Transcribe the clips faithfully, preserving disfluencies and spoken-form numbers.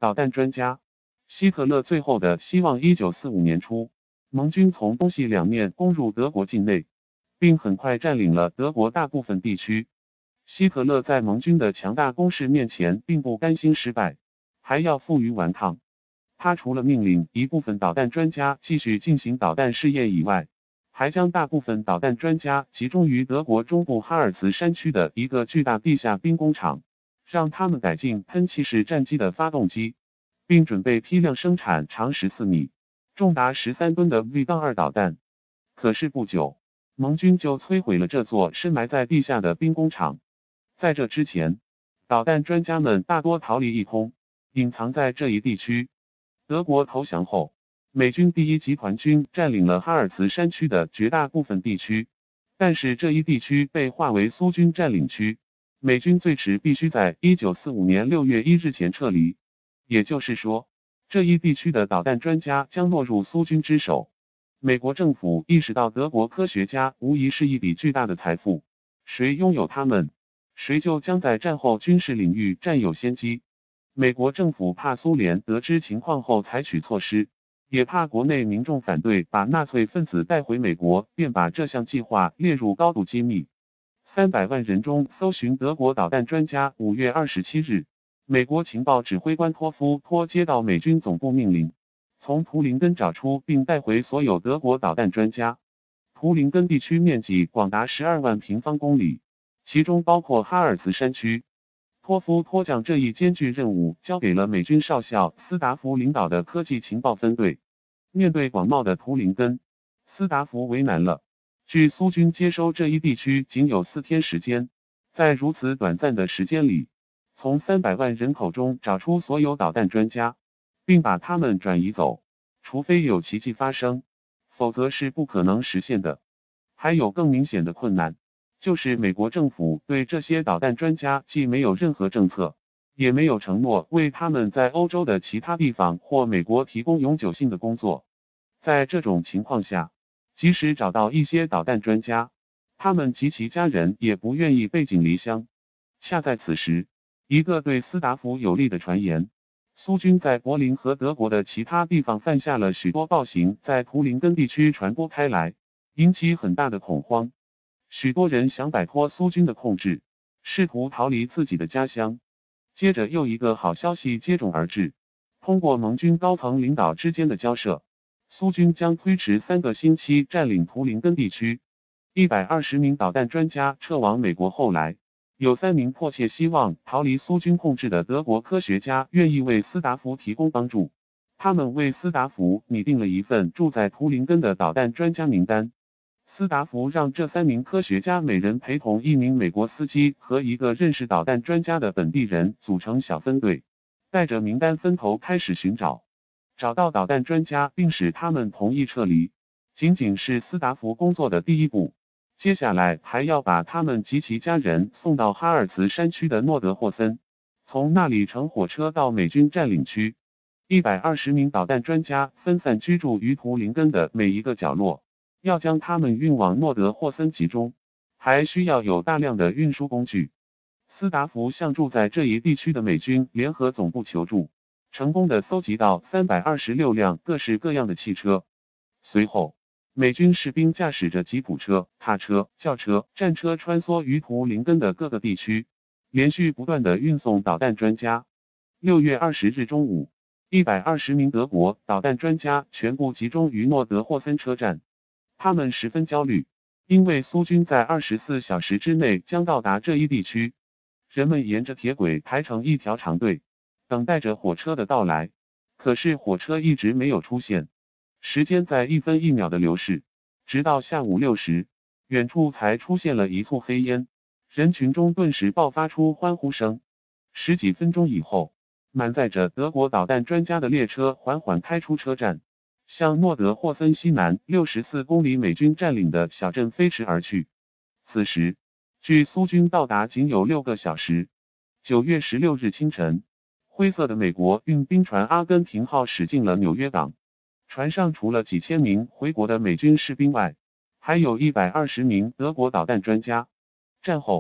导弹专家希特勒最后的希望。一九四五年初，盟军从东西两面攻入德国境内，并很快占领了德国大部分地区。希特勒在盟军的强大攻势面前，并不甘心失败，还要负隅顽抗。他除了命令一部分导弹专家继续进行导弹试验以外，还将大部分导弹专家集中于德国中部哈尔茨山区的一个巨大地下兵工厂，让他们改进喷气式战机的发动机，并准备批量生产长十四米、重达十三吨的 V 二 导弹。可是不久，盟军就摧毁了这座深埋在地下的兵工厂。在这之前，导弹专家们大多逃离一空，隐藏在这一地区。德国投降后，美军第一集团军占领了哈尔茨山区的绝大部分地区，但是这一地区被划为苏军占领区，美军最迟必须在一九四五年六月一日前撤离。也就是说，这一地区的导弹专家将落入苏军之手。美国政府意识到德国科学家无疑是一笔巨大的财富，谁拥有他们，谁就将在战后军事领域占有先机。美国政府怕苏联得知情况后采取措施，也怕国内民众反对把纳粹分子带回美国，便把这项计划列入高度机密。三百万人中搜寻德国导弹专家。五月二十七日，美国情报指挥官托夫托接到美军总部命令，从图林根找出并带回所有德国导弹专家。图林根地区面积广达十二万平方公里，其中包括哈尔茨山区。托夫托将这一艰巨任务交给了美军少校斯达夫领导的科技情报分队。面对广袤的图林根，斯达夫为难了。距苏军接收这一地区仅有四天时间，在如此短暂的时间里，从三百万人口中找出所有导弹专家，并把他们转移走，除非有奇迹发生，否则是不可能实现的。还有更明显的困难，就是美国政府对这些导弹专家既没有任何政策，也没有承诺为他们在欧洲的其他地方或美国提供永久性的工作。在这种情况下，即使找到一些导弹专家，他们及其家人也不愿意背井离乡。恰在此时，一个对斯达夫有利的传言，苏军在柏林和德国的其他地方犯下了许多暴行，在图林根地区传播开来，引起很大的恐慌。许多人想摆脱苏军的控制，试图逃离自己的家乡。接着又一个好消息接踵而至，通过盟军高层领导之间的交涉，苏军将推迟三个星期占领图林根地区。一百二十名导弹专家撤往美国后来，有三名迫切希望逃离苏军控制的德国科学家愿意为斯达夫提供帮助。他们为斯达夫拟定了一份住在图林根的导弹专家名单。斯达夫让这三名科学家每人陪同一名美国司机和一个认识导弹专家的本地人组成小分队，带着名单分头开始寻找。找到导弹专家并使他们同意撤离，仅仅是斯达夫工作的第一步。接下来还要把他们及其家人送到哈尔茨山区的诺德霍森，从那里乘火车到美军占领区。一百二十名导弹专家分散居住于图林根的每一个角落，要将他们运往诺德霍森集中，还需要有大量的运输工具。斯达夫向住在这一地区的美军联合总部求助，成功的搜集到三百二十六辆各式各样的汽车。随后，美军士兵驾驶着吉普车、卡车、轿车、战车穿梭于图林根的各个地区，连续不断的运送导弹专家。六月二十日中午，一百二十名德国导弹专家全部集中于诺德霍森车站。他们十分焦虑，因为苏军在二十四小时之内将到达这一地区。人们沿着铁轨排成一条长队，等待着火车的到来。可是火车一直没有出现。时间在一分一秒的流逝，直到下午六时，远处才出现了一簇黑烟，人群中顿时爆发出欢呼声。十几分钟以后，满载着德国导弹专家的列车缓缓开出车站，向诺德霍森西南六十四公里美军占领的小镇飞驰而去。此时，距苏军到达仅有六个小时。九月十六日清晨，灰色的美国运兵船阿根廷号驶进了纽约港。船上除了几千名回国的美军士兵外，还有一百二十名德国导弹专家。战后，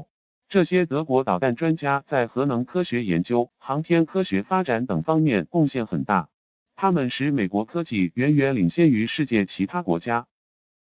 这些德国导弹专家在核能科学研究、航天科学发展等方面贡献很大，他们使美国科技远远领先于世界其他国家。